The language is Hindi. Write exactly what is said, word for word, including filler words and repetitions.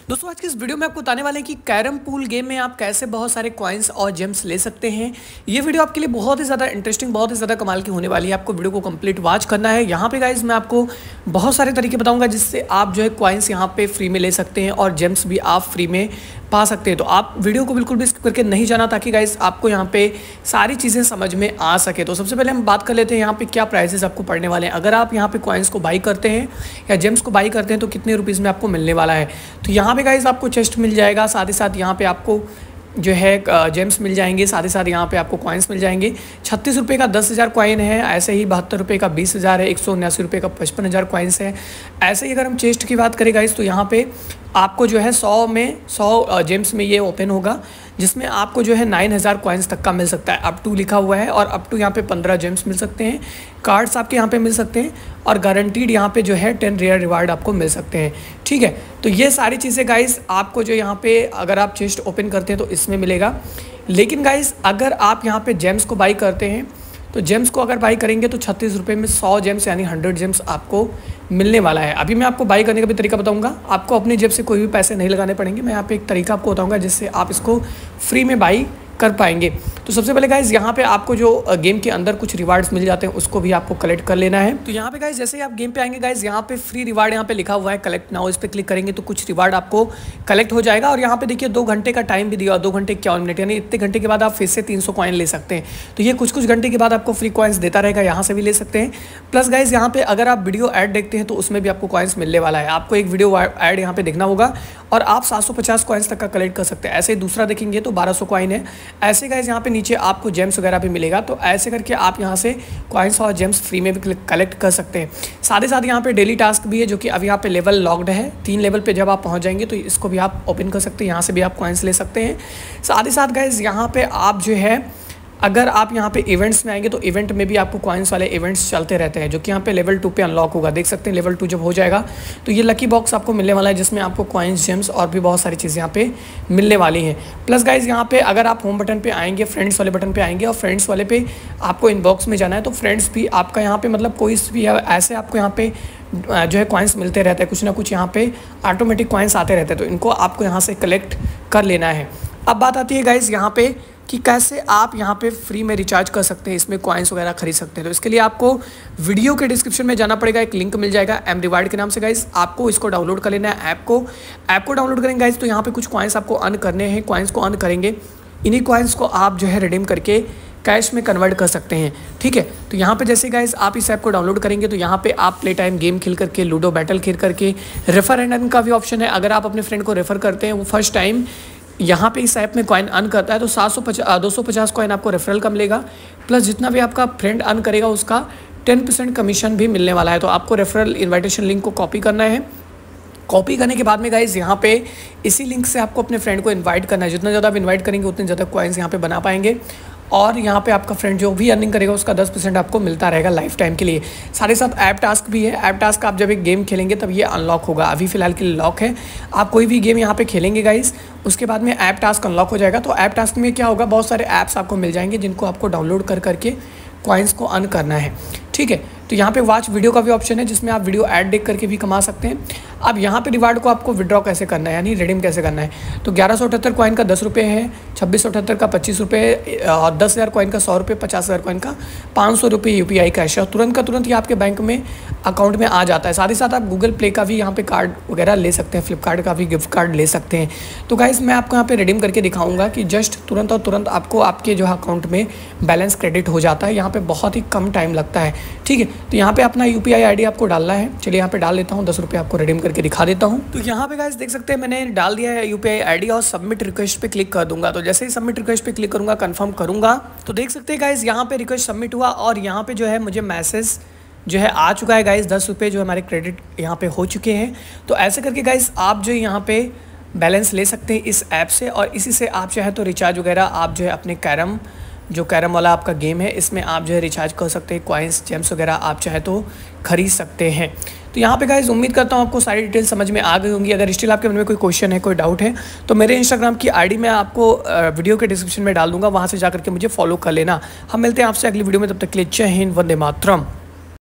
दोस्तों आज की इस वीडियो में आपको बताने वाले हैं कि कैरम पूल गेम में आप कैसे बहुत सारे कॉइन्स और जेम्स ले सकते हैं। ये वीडियो आपके लिए बहुत ही ज़्यादा इंटरेस्टिंग, बहुत ही ज़्यादा कमाल की होने वाली है। आपको वीडियो को कंप्लीट वॉच करना है। यहाँ पे गाइज मैं आपको बहुत सारे तरीके बताऊंगा जिससे आप जो है कॉइन्स यहाँ पे फ्री में ले सकते हैं और जेम्स भी आप फ्री में पा सकते हैं। तो आप वीडियो को बिल्कुल भी स्किप करके नहीं जाना ताकि गाइज आपको यहाँ पे सारी चीज़ें समझ में आ सके। तो सबसे पहले हम बात कर लेते हैं यहाँ पे क्या प्राइसेस आपको पड़ने वाले हैं। अगर आप यहाँ पे कॉइन्स को बाई करते हैं या जेम्स को बाई करते हैं तो कितने रुपीज़ में आपको मिलने वाला है। तो यहाँ पे गाइज आपको चेस्ट मिल जाएगा, साथ ही साथ यहाँ पे आपको जो है जेम्स मिल जाएंगे, साथ ही साथ यहाँ पे आपको कॉइन्स मिल जाएंगे। छत्तीस रुपये का दस हज़ार कॉइन है, ऐसे ही बहत्तर रुपये का बीस हज़ार है, एक सौ उन्यासी रुपये का पचपन हज़ार कॉइन्स है। ऐसे ही अगर हम चेस्ट की बात करें गाइस तो यहाँ पे आपको जो है सौ में सौ जेम्स में ये ओपन होगा जिसमें आपको जो है नाइन हज़ार कॉइन्स तक का मिल सकता है। अप टू लिखा हुआ है और अप टू यहाँ पे पंद्रह जेम्स मिल सकते हैं। कार्ड्स आपके यहाँ पे मिल सकते हैं और गारंटीड यहाँ पे जो है टेन रेयर रिवार्ड आपको मिल सकते हैं। ठीक है, तो ये सारी चीज़ें गाइस आपको जो यहाँ पे अगर आप चेस्ट ओपन करते हैं तो इसमें मिलेगा। लेकिन गाइस अगर आप यहाँ पे जेम्स को बाई करते हैं तो जेम्स को अगर बाई करेंगे तो छत्तीस रुपये में सौ जेम्स यानी हंड्रेड जेम्स आपको मिलने वाला है। अभी मैं आपको बाई करने का भी तरीका बताऊंगा। आपको अपनी जेब से कोई भी पैसे नहीं लगाने पड़ेंगे। मैं यहाँ पे एक तरीका आपको बताऊंगा जिससे आप इसको फ्री में बाई कर पाएंगे। तो सबसे पहले गाइज यहाँ पे आपको जो गेम के अंदर कुछ रिवार्ड्स मिल जाते हैं उसको भी आपको कलेक्ट कर लेना है। तो यहाँ पे गाइज जैसे ही आप गेम पे आएंगे गाइज यहाँ पे फ्री रिवार्ड यहाँ पे लिखा हुआ है कलेक्ट नाउ, इस पे क्लिक करेंगे तो कुछ रिवार्ड आपको कलेक्ट हो जाएगा। और यहाँ पे देखिए दो घंटे का टाइम भी दिया, दो घंटे इक्यावन मिनट यानी इतने घंटे के बाद आप फिर से तीन सौ कॉइन ले सकते हैं। तो ये कुछ कुछ घंटे के बाद आपको फ्री कॉइन्स देता रहेगा, यहाँ से भी ले सकते हैं। प्लस गाइज यहाँ पे अगर आप वीडियो ऐड देखते हैं तो उसमें भी आपको कॉइन्स मिलने वाला है। आपको एक वीडियो ऐड यहाँ पे देखना होगा और आप सात सौ पचास कॉइन्स तक का कलेक्ट कर सकते हैं। ऐसे ही दूसरा देखेंगे तो बारह सौ कॉइन है। ऐसे गाइज यहाँ पे नीचे आपको जेम्स वगैरह भी मिलेगा। तो ऐसे करके आप यहाँ से कॉइन्स और जेम्स फ्री में भी कलेक्ट कर सकते हैं। साथ ही साथ यहाँ पे डेली टास्क भी है जो कि अभी यहाँ पे लेवल लॉक्ड है। तीन लेवल पे जब आप पहुँच जाएंगे तो इसको भी आप ओपन कर सकते हैं, यहाँ से भी आप कॉइन्स ले सकते हैं। साथ ही साथ गाइज यहाँ पे आप जो है अगर आप यहाँ पे इवेंट्स में आएंगे तो इवेंट में भी आपको कॉइन्स वाले इवेंट्स चलते रहते हैं जो कि यहाँ पे लेवल टू पे अनलॉक होगा। देख सकते हैं लेवल टू जब हो जाएगा तो ये लकी बॉक्स आपको मिलने वाला है जिसमें आपको कॉइन्स, जेम्स और भी बहुत सारी चीज़ें यहाँ पे मिलने वाली हैं। प्लस गाइज यहाँ पे अगर आप होम बटन पे आएंगे, फ्रेंड्स वाले बटन पे आएंगे और फ्रेंड्स वाले पे आपको इनबॉक्स में जाना है तो फ्रेंड्स भी आपका यहाँ पे मतलब कोई भी ऐसे आपको यहाँ पे जो है कॉइन्स मिलते रहते हैं, कुछ ना कुछ यहाँ पे ऑटोमेटिक कॉइन्स आते रहते हैं। तो इनको आपको यहाँ से कलेक्ट कर लेना है। अब बात आती है गाइज यहाँ पे कि कैसे आप यहाँ पे फ्री में रिचार्ज कर सकते हैं, इसमें कॉइन्स वगैरह खरीद सकते हैं। तो इसके लिए आपको वीडियो के डिस्क्रिप्शन में जाना पड़ेगा, एक लिंक मिल जाएगा एम रिवार्ड के नाम से गाइस। आपको इसको डाउनलोड कर लेना है। ऐप को ऐप को डाउनलोड करेंगे गाइस तो यहाँ पे कुछ कॉइन्स आपको अर्न करने हैं। कॉइन्स को अर्न करेंगे, इन्हीं कॉइन्स को आप जो है रिडीम करके कैश में कन्वर्ट कर सकते हैं। ठीक है, तो यहाँ पे जैसे गाइस आप इस ऐप को डाउनलोड करेंगे तो यहाँ पे आप प्ले टाइम गेम खेल करके, लूडो बैटल खेल करके, रेफर एंड अर्न का भी ऑप्शन है। अगर आप अपने फ्रेंड को रेफर करते हैं, वो फर्स्ट टाइम यहाँ पे इस ऐप में कॉइन अर्न करता है तो सात सौ पचास दो सौ पचास कॉइन आपको रेफरल का मिलेगा। प्लस जितना भी आपका फ्रेंड अर्न करेगा उसका टेन परसेंट कमीशन भी मिलने वाला है। तो आपको रेफरल इन्विटेशन लिंक को कॉपी करना है। कॉपी करने के बाद में गाइज यहाँ पे इसी लिंक से आपको अपने फ्रेंड को इनवाइट करना है। जितना ज़्यादा आप इनवाइट करेंगे उतने ज़्यादा कॉइन्स यहाँ पे बना पाएंगे और यहाँ पे आपका फ्रेंड जो भी अर्निंग करेगा उसका दस परसेंट आपको मिलता रहेगा लाइफ टाइम के लिए। साथ ही साथ ऐप टास्क भी है। ऐप टास्क आप जब एक गेम खेलेंगे तब ये अनलॉक होगा, अभी फिलहाल के लिए लॉक है। आप कोई भी गेम यहाँ पे खेलेंगे गाइस उसके बाद में ऐप टास्क अनलॉक हो जाएगा। तो ऐप टास्क में क्या होगा, बहुत सारे ऐप्स आपको मिल जाएंगे जिनको आपको डाउनलोड कर करके कॉइन्स को अर्न करना है। ठीक है, तो यहाँ पे वॉच वीडियो का भी ऑप्शन है जिसमें आप वीडियो ऐड देख करके भी कमा सकते हैं। अब यहाँ पे रिवार्ड को आपको विड्रॉ कैसे करना है यानी रिडीम कैसे करना है। तो ग्यारह सौ अठहत्तर कॉइन का दस रुपये है, छब्बीस सौ अठहत्तर का पच्चीस रुपये और दस हज़ार कॉइन का सौ रुपये, पचास हज़ार कॉइन का पाँच सौ रुपये यू पी आई कैश है और तुरंत का तुरंत ये आपके बैंक में अकाउंट में आ जाता है। साथ ही साथ आप गूगल प्ले का भी यहाँ पे कार्ड वगैरह ले सकते हैं, फ्लिपकार्ट का भी गिफ्ट कार्ड ले सकते हैं। तो गाइस मैं आपको यहाँ पे रिडीम करके दिखाऊंगा कि जस्ट तुरंत और तुरंत आपको आपके जो है अकाउंट में बैलेंस क्रेडिट हो जाता है। यहाँ पे बहुत ही कम टाइम लगता है। ठीक है, तो यहाँ पे अपना U P I I D आपको डालना है। चलिए यहाँ पे डाल देता हूँ, दस रुपये आपको रिडीम करके दिखा देता हूँ। तो यहाँ पे गाइस देख सकते हैं मैंने डाल दिया है U P I I D और सबमिट रिक्वेस्ट पे क्लिक कर दूंगा। तो जैसे ही सबमिट रिक्वेस्ट पे क्लिक करूंगा, कंफर्म करूंगा तो देख सकते हैं गाइस यहाँ पे रिक्वेस्ट सबमिट हुआ और यहाँ पे जो है मुझे मैसेज जो है आ चुका है गाइस। दस रुपये जो हमारे क्रेडिट यहाँ पे हो चुके हैं। तो ऐसे करके गाइस आप जो यहाँ पे बैलेंस ले सकते हैं इस ऐप से और इसी से आप चाहे तो रिचार्ज वगैरह आप जो है अपने कैरम जो कैरम वाला आपका गेम है इसमें आप जो है रिचार्ज कर सकते हैं। कॉइन्स, जेम्स वगैरह आप चाहे तो खरीद सकते हैं। तो यहाँ पे गाइस उम्मीद करता हूँ आपको सारी डिटेल समझ में आ गई होंगी। अगर स्टिल आपके मन में कोई क्वेश्चन है, कोई डाउट है तो मेरे इंस्टाग्राम की आईडी मैं आपको वीडियो के डिस्क्रिप्शन में डाल दूंगा, वहाँ से जाकर के मुझे फॉलो कर लेना। हम मिलते हैं आपसे अगली वीडियो में, तब तक के लिए जय हिंद, वंदे मातरम।